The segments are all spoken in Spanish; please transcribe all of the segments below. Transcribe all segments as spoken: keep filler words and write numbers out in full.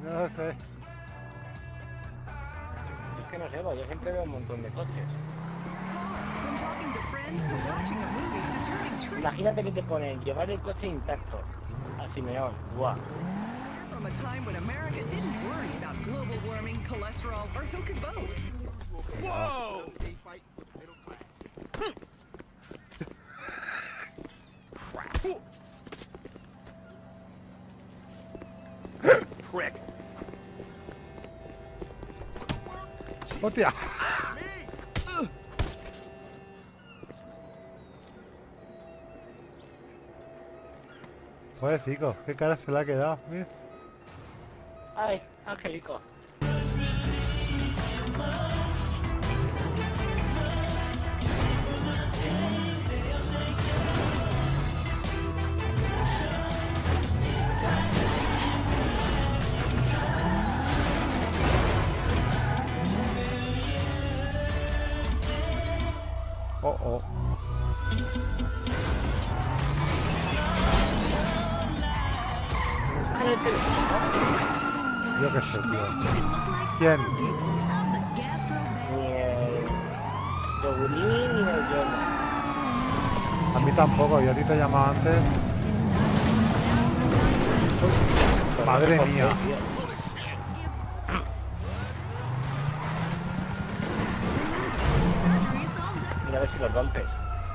No lo sé. Es que no sé, pues yo siempre veo un montón de coches. Imagínate que te ponen llevar el coche intacto a Simeón. Guau. From a time when America didn't worry about global warming, cholesterol, or who could vote. Whoa! Prick. ¡Hostia! Pobrecito, qué cara se le ha quedado. Mira. Ay, Angélico. Oh, oh. Yo qué sé, tío. ¿Quién? Ni el Yoguri ni el Yono. A mí tampoco, yo a ti te he llamado antes. Madre mía. Mira a ver si los rompes.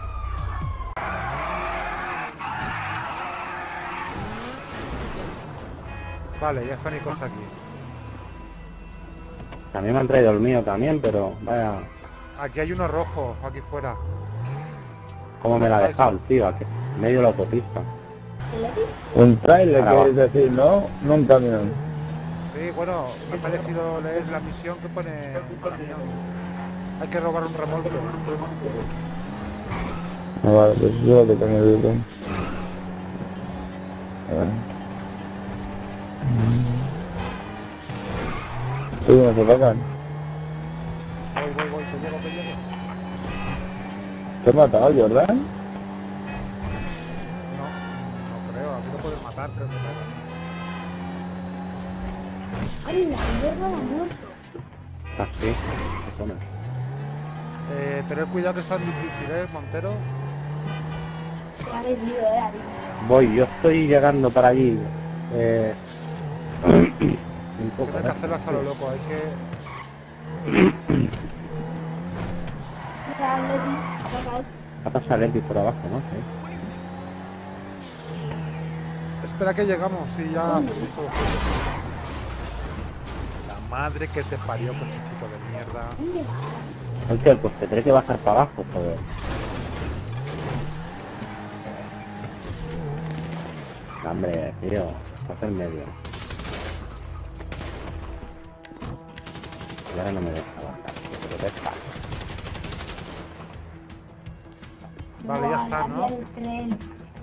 Vale, ya está mi cosa aquí. También me han traído el mío también, pero vaya... Aquí hay uno rojo, aquí fuera. ¿Cómo me la ha dejado el tío? Aquí, en medio de la autopista. Un trailer, Ahora va. queréis decir, ¿no? No un camión. Sí, bueno, me ha parecido leer la misión que pone camión. Hay que robar un remolque. Ah, vale, pues yo lo que tengo yo tengo. A ver. Sí, no se tocan. Voy, voy, voy, te llego, te llego. ¿Te has matado, Jordan? No, no creo, aquí no puedes matar, creo que pega. ¡Ay, la mierda la muerto! Ah, sí. ¿Qué comes? Eh, tener cuidado que es tan difícil, ¿eh, Montero? Se ha vendido, eh, Ari. Voy, yo estoy llegando para allí. Eh... un poco, Tienes que ¿eh? hacerlas a lo loco, hay que... Mira, Leti, ha pasado. Va a pasar Leti por abajo, ¿no? Sí. Espera que llegamos y ya hacemos todo. La madre que te parió, cochecito de mierda. ¿Dónde va? Hostia, pues tendré que bajar para abajo, joder. Hombre, tío, estás en medio. Y ahora no me deja bajar, pero deja. Vale, ya está, ¿no? El tren.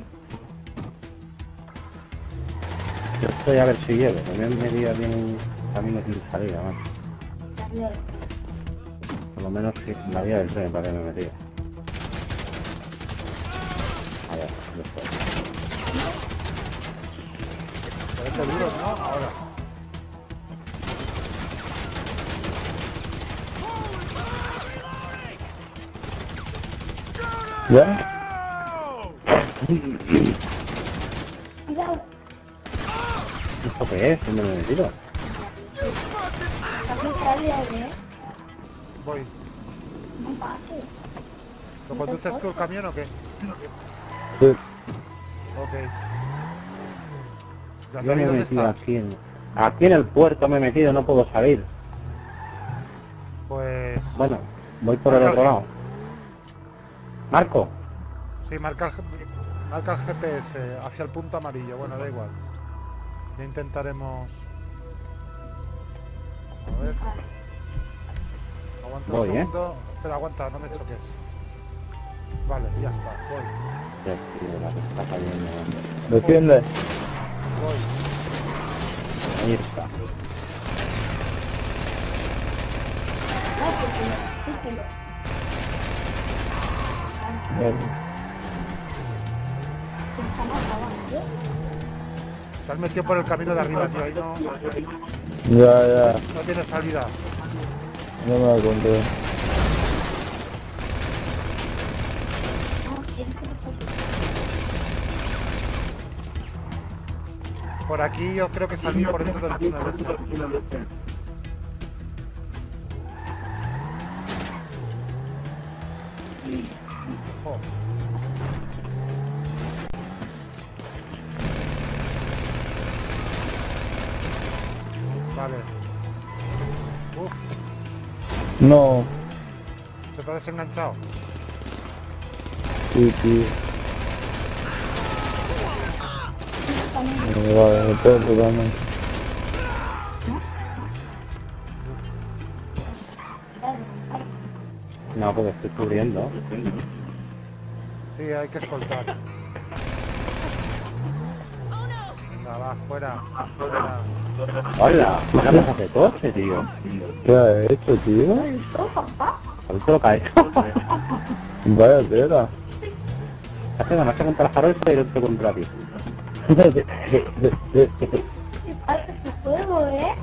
Yo estoy a ver si llego, también me dio bien un camino sin salida, man. Cambio el tren. Por lo menos sí, la vía del tren para que me metía. A ver, después. Parece duro, ¿no? Ahora. ¿Ya? Cuidado. ¿Esto qué es? ¿Dónde me he metido? Está muy cálido, ¿eh? Voy. No pases. ¿Lo conduces tú el camión o qué? Sí. Ok. Yo ¿Dónde me he dónde metido estás? aquí en... Aquí en el puerto me he metido, no puedo salir. Pues... Bueno, voy por el Marca otro el- lado. Marco. Sí, marca el, G- marca el G P S hacia el punto amarillo. Bueno, da igual. Ya intentaremos... A ver. Aguanta Voy, un ¿eh? segundo. Espera, aguanta, no me choques. Vale, ya está, voy. Ya, tío, la que está cayendo. Defiende. Voy. Ahí está. No, cúpelo, cúpelo. Bien. Está más abajo, ¿eh? Te has metido por el camino de arriba, tío. Ahí no, Ya, ya. no tiene salida. No me da cuenta. Por aquí yo creo que salí por dentro del túnel ese. Ojo. Vale. Uf, No. ¿te te has desenganchado? Sí, sí. Eh, Vale, me tengo totalmente. No, porque estoy cubriendo. Sí, hay que escoltar. Venga, va, fuera. Fuera. ¡Hola! ¿Qué pasa hace coche, tío? ¿Qué ha hecho, tío? ¿Has visto lo que ha hecho? Vaya tela. Hace una marcha contra el farol y otro contra ti. ¿Qué pasa tu juego, eh?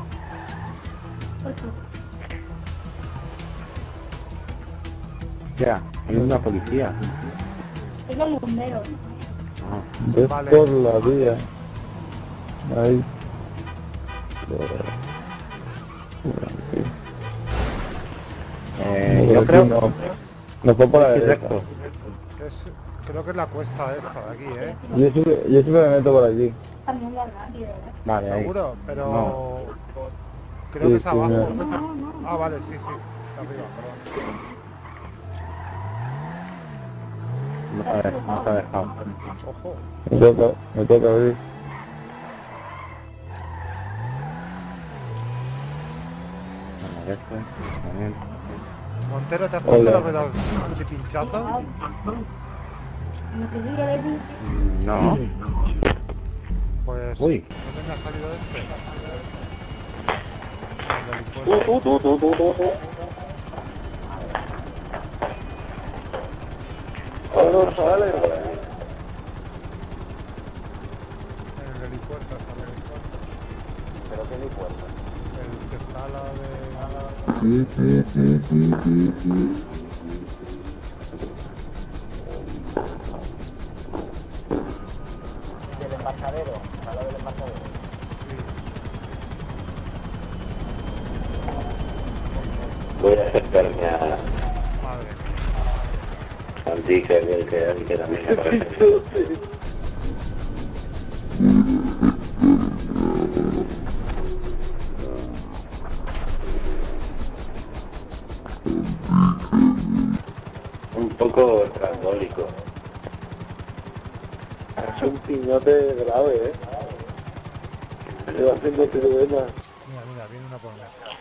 Ya, hay una policía. Es los bomberos. Ah. Ves Vale. por la vía. Ahí. Eh, Por yo aquí creo... no. Nos fue por la Sí, derecha. recto. Es, creo que es la cuesta esta de aquí, ¿eh? Yo siempre, yo siempre me meto por aquí. También va rápido, ¿eh? Vale, ahí. Seguro, pero No. creo Sí, que es sí, abajo. no. No, no. Ah, vale, sí, sí. Está arriba, perdón. Nos ha dejado. Nos ha dejado. Ojo. Me toca, me toca abrir. Vale, esto, también. Montero, ¿te has puesto Hola. la rueda antipinchazo? No te digo de ti. Mm, No. Pues... Uy. ¿dónde me ha salido este? El Tú, helipuerto. tú, tú, tú, tú, tú, tú. Ahora sale. En el helipuerto, hasta el helipuerto. ¿Pero qué helipuerto? El que está a la de... Del embarcadero, a la del embarcadero. Voy a acercarme a Madre. Andy, que, que, que, que también me parece. Un poco trambólico. Es un piñote grave, eh. Se va haciendo piruetas. Mira, mira, viene una por mí.